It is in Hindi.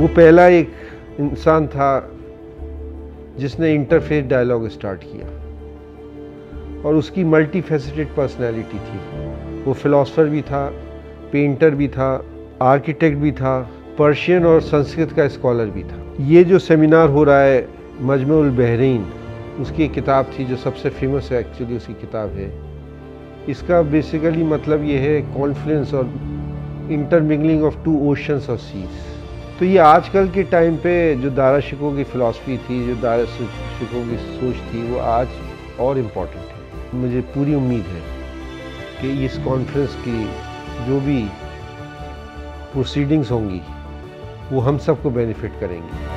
पहला एक इंसान था जिसने इंटरफेथ डायलॉग स्टार्ट किया और उसकी मल्टी फैसेटेड पर्सनैलिटी थी। वो फिलोसफर भी था, पेंटर भी था, आर्किटेक्ट भी था, पर्शियन और संस्कृत का स्कॉलर भी था। ये जो सेमिनार हो रहा है मजमुउल बहरीन, उसकी एक किताब थी जो सबसे फेमस है, एक्चुअली उसकी किताब है। इसका बेसिकली मतलब ये है कॉन्फ्लुएंस और इंटरमिंगलिंग ऑफ टू ओशंस और सीज। तो ये आजकल के टाइम पे जो दाराशिकों की फ़िलासफ़ी थी, जो दाराशिकों की सोच थी, वो आज और इम्पॉर्टेंट है। मुझे पूरी उम्मीद है कि इस कॉन्फ्रेंस की जो भी प्रोसीडिंग्स होंगी वो हम सबको बेनिफिट करेंगी।